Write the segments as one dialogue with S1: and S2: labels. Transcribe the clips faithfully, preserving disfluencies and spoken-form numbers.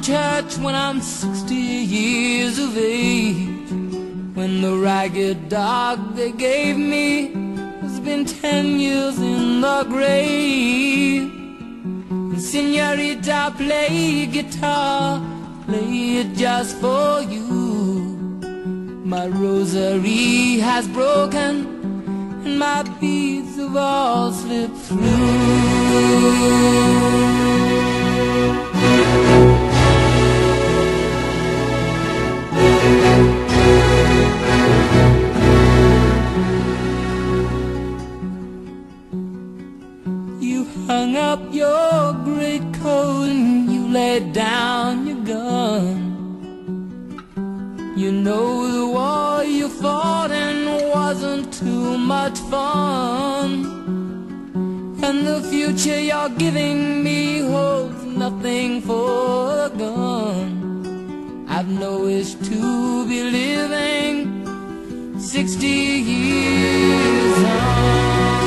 S1: church when I'm sixty years of age, when the ragged dog they gave me has been ten years in the grave. And señorita, play guitar, play it just for you. My rosary has broken and my beads have all slipped through. You hung up your great coat and you laid down your gun. You know the war you fought in wasn't too much fun, and the future you're giving me holds nothing for a gun. I've no wish to be living sixty years on.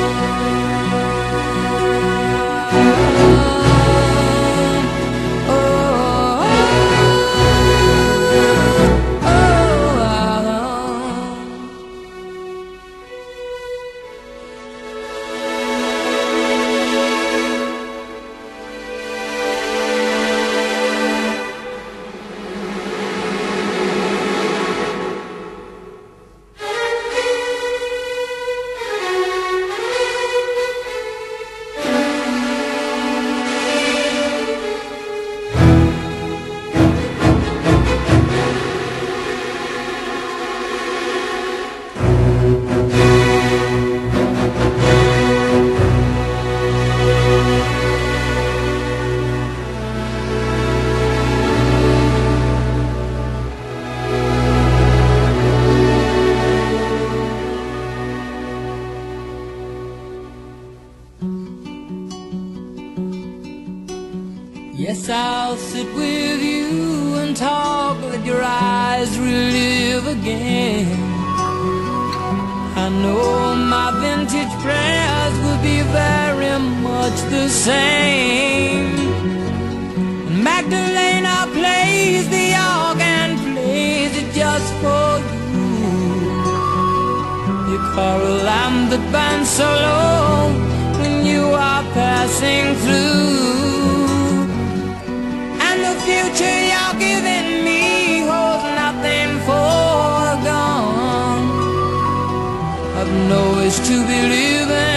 S1: Yes, I'll sit with you and talk, let your eyes relive again. I know my vintage prayers will be very much the same. And Magdalena plays the organ, plays it just for you. You Carol lamb that burns so low when you are passing through. Future you're giving me holds nothing foregone. I've no wish to be living